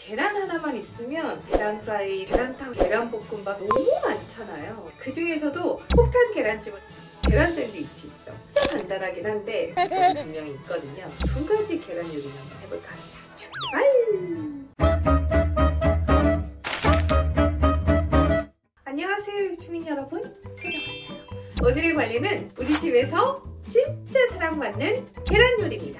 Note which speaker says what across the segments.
Speaker 1: 계란 하나만 있으면 계란 프라이, 계란탕, 계란볶음밥 너무 많잖아요. 그 중에서도 폭탄 계란찜은 계란 샌드위치 있죠. 진짜 간단하긴 한데 조건이 분명히 있거든요. 두 가지 계란 요리를 한번 해볼까 합니다. 출발! 안녕하세요 주민 여러분, 소녀 왔어요. 오늘의 관리는 우리 집에서 진짜 사랑받는 계란 요리입니다.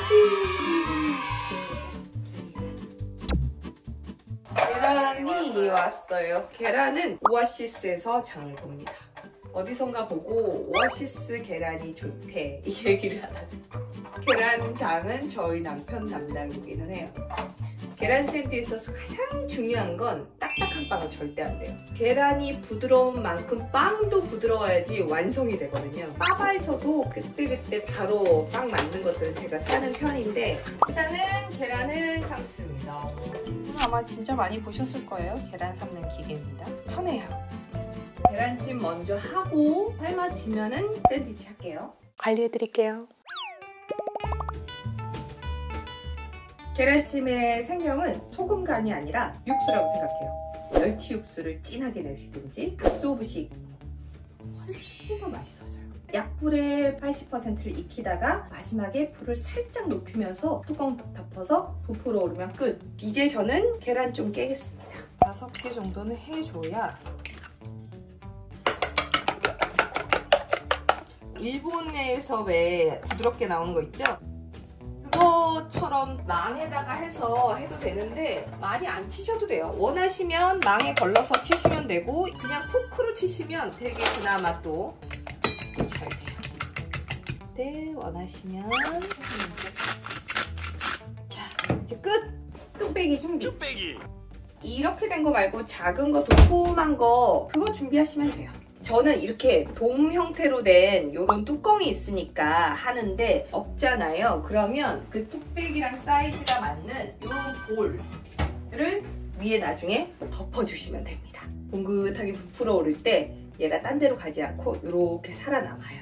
Speaker 1: 계란이 왔어요. 계란은 오아시스에서 장을 봅니다. 어디선가 보고 오아시스 계란이 좋대 이 얘기를 하나 듣고, 계란장은 저희 남편 담당이기는 해요. 계란 샌드위치에서 가장 중요한 건 딱딱한 빵은 절대 안 돼요. 계란이 부드러운 만큼 빵도 부드러워야지 완성이 되거든요. 빠바에서도 그때그때 바로 빵 만든 것들은 제가 사는 편인데, 일단은 계란을 삶습니다. 아마 진짜 많이 보셨을 거예요. 계란 삶는 기계입니다. 편해요. 계란찜 먼저 하고 삶아지면은 샌드위치 할게요. 관리해드릴게요. 계란찜의 생명은 소금 간이 아니라 육수라고 생각해요. 멸치 육수를 진하게 내시든지 갓소부식 훨씬 더 맛있어져요. 약불에 80%를 익히다가 마지막에 불을 살짝 높이면서 뚜껑 덮어서 부풀어 오르면 끝. 이제 저는 계란 좀 깨겠습니다. 5개 정도는 해줘야. 일본에서 왜 부드럽게 나오는 거 있죠? 그거처럼 망에다가 해서 해도 되는데 많이 안 치셔도 돼요. 원하시면 망에 걸러서 치시면 되고, 그냥 포크로 치시면 되게 그나마 또 잘 돼요. 네, 원하시면. 자, 이제 끝! 뚝배기 준비. 뚝배기! 이렇게 된 거 말고 작은 거 도톰한 거 그거 준비하시면 돼요. 저는 이렇게 돔 형태로 된 이런 뚜껑이 있으니까 하는데, 없잖아요. 그러면 그 뚝배기랑 사이즈가 맞는 이런 볼을 위에 나중에 덮어주시면 됩니다. 봉긋하게 부풀어 오를 때 얘가 딴 데로 가지 않고 이렇게 살아남아요.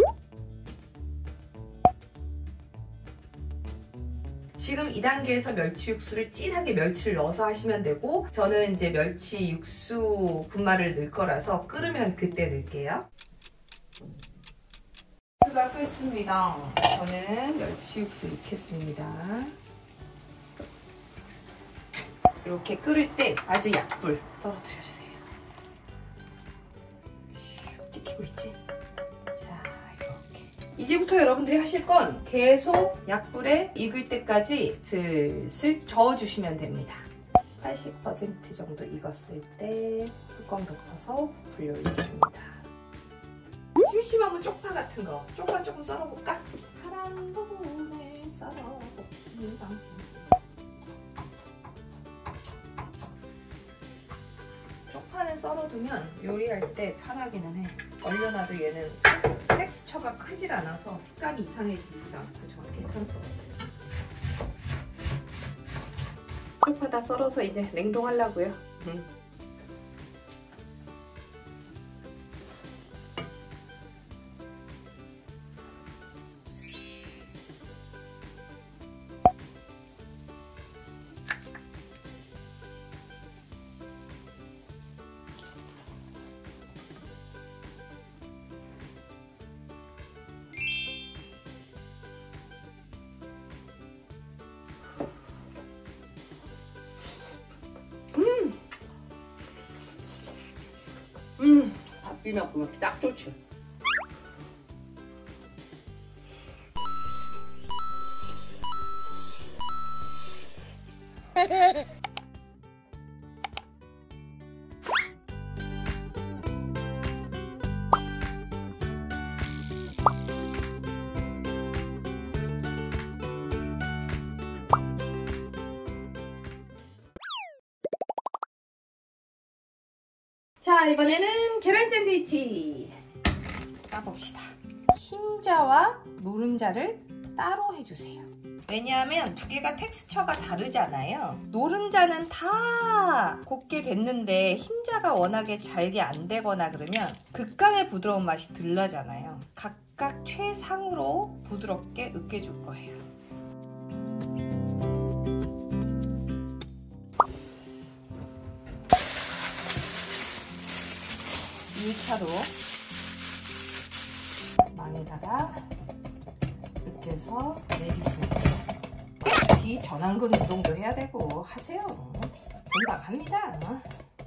Speaker 1: 지금 2단계에서 멸치 육수를 진하게 멸치를 넣어서 하시면 되고, 저는 이제 멸치 육수 분말을 넣을 거라서 끓으면 그때 넣을게요. 육수가 끓습니다. 저는 멸치 육수 넣겠습니다. 이렇게 끓을 때 아주 약불 떨어뜨려주세요. 찍히고 있지? 이제부터 여러분들이 하실 건 계속 약불에 익을 때까지 슬슬 저어주시면 됩니다. 80% 정도 익었을 때 뚜껑 덮어서 부풀려 올려줍니다. 심심하면 쪽파 같은 거, 쪽파 조금 썰어볼까? 파란 부분을 썰어봅니다. 쪽파는 썰어두면 요리할 때 편하기는 해. 얼려놔도 얘는 텍스처가 크질 않아서 식감이 이상해지지도 않고 저는 괜찮더라고요. 쪽파 다 썰어서 이제 냉동하려고요. 밥 비벼 먹기 딱 좋지. 자, 이번에는 계란 샌드위치 까봅시다. 흰자와 노른자를 따로 해주세요. 왜냐하면 두 개가 텍스처가 다르잖아요. 노른자는 다 곱게 됐는데 흰자가 워낙에 잘게 안 되거나 그러면 극강의 부드러운 맛이 덜 나잖아요. 각각 최상으로 부드럽게 으깨줄 거예요. 1차로 망에다가 으깨서 내리시면 돼요. 비전완근 운동도 해야 되고 하세요. 금방 합니다.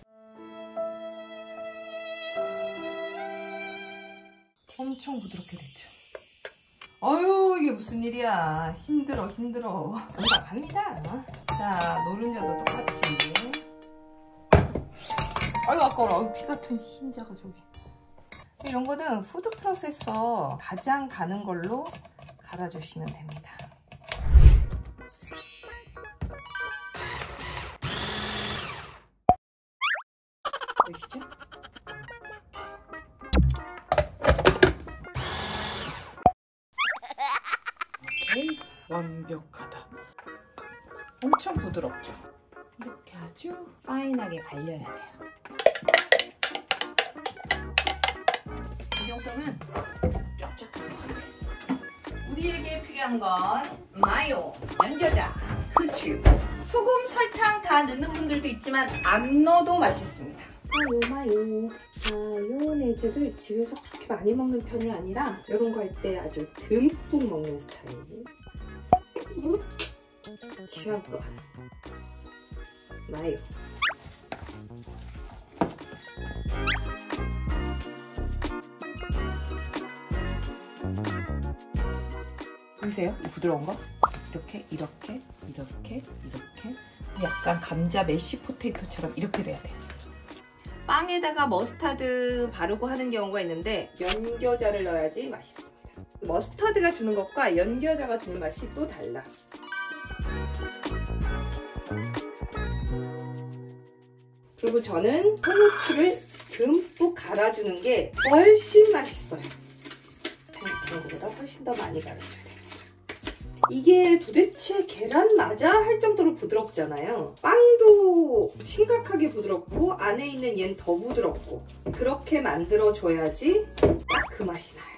Speaker 1: 엄청 부드럽게 됐죠. 어휴, 이게 무슨 일이야. 힘들어. 금방 합니다. 자, 노른자도 똑같이. 아유, 아까워라. 피 같은 흰자가 저기. 이런 거는 푸드 프로세서 가장 가는 걸로 갈아주시면 됩니다. 보이시죠? 오케이, 완벽하다. 엄청 부드럽죠? 이렇게 아주 파인하게 갈려야 돼요. 이 정도면 쫙쫙 들어가요. 우리에게 필요한 건 마요, 연겨자, 후추, 소금, 설탕 다 넣는 분들도 있지만 안 넣어도 맛있습니다. 마요네즈를 집에서 그렇게 많이 먹는 편이 아니라 이런 거 할 때 아주 듬뿍 먹는 스타일. 취향껏 마요. 보이세요? 이 부드러운 거? 이렇게 약간 감자 메쉬 포테이토처럼 이렇게 돼야 돼요. 빵에다가 머스타드 바르고 하는 경우가 있는데 연겨자를 넣어야지 맛있습니다. 머스타드가 주는 것과 연겨자가 주는 맛이 또 달라. 그리고 저는 통후추를 듬뿍 갈아주는 게 훨씬 맛있어요. 그런 것보다 훨씬 더 많이 갈아줘야 돼요. 이게 도대체 계란 맞아? 할 정도로 부드럽잖아요. 빵도 심각하게 부드럽고 안에 있는 얘는 더 부드럽고 그렇게 만들어줘야지 딱 그 맛이 나요.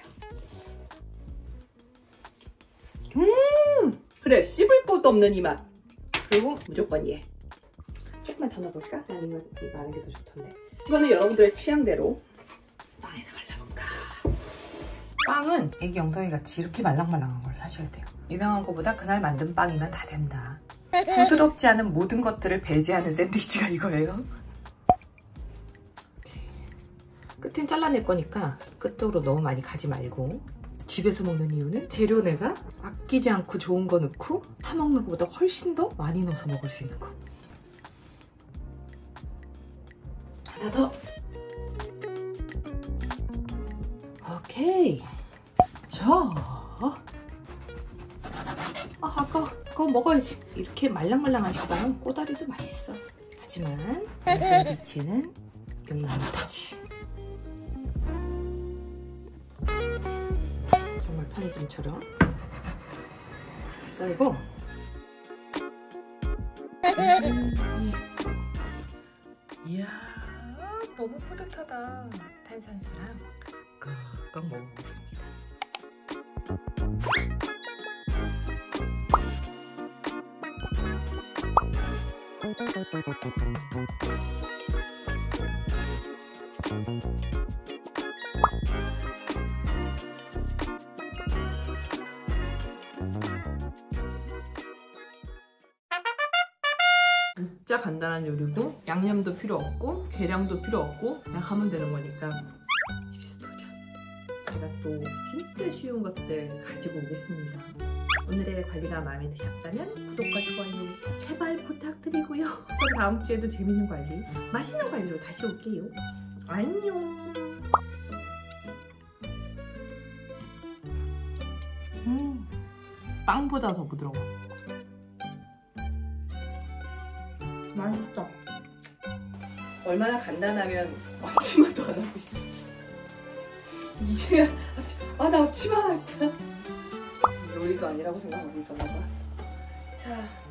Speaker 1: 그래, 씹을 것도 없는 이 맛. 그리고 무조건 얘. 조금만 더 넣어볼까? 난 이거 하는 게 더 좋던데. 이거는 여러분들의 취향대로 빵에다 발라볼까? 빵은 애기 엉덩이 같이 이렇게 말랑말랑한 걸 사셔야 돼요. 유명한 거보다 그날 만든 빵이면 다 된다. 부드럽지 않은 모든 것들을 배제하는 샌드위치가 이거예요. 끝엔 잘라낼 거니까 끝쪽으로 너무 많이 가지 말고. 집에서 먹는 이유는 재료 내가 아끼지 않고 좋은 거 넣고 사 먹는 것보다 훨씬 더 많이 넣어서 먹을 수 있는 거. 하나 더. 오케이. 아까 그거 먹어야지. 이렇게 말랑말랑한 식빵은 꼬다리도 맛있어. 하지만 샌드위치는 용나무타지. 정말 편의점처럼 썰고 이야, 너무 뿌듯하다. 탄산수랑 꾹꾹 먹어보겠습니다. 진짜 간단한 요리고 양념도 필요 없고 계량도 필요 없고 그냥 하면 되는 거니까 집에서 도전. 제가 또 진짜 쉬운 것들 가지고 오겠습니다. 오늘의 관리가 마음에 드셨다면 구독과 좋아요 제발 부탁드리고요. 전 다음 주에도 재밌는 관리, 맛있는 관리로 다시 올게요. 안녕. 빵보다 더 부드러워. 맛있다. 얼마나 간단하면 앞치마도 안 하고 있었어. 이제야 나 앞치마 같다. 요리도 아니라고 생각하고 있었나 봐. 자.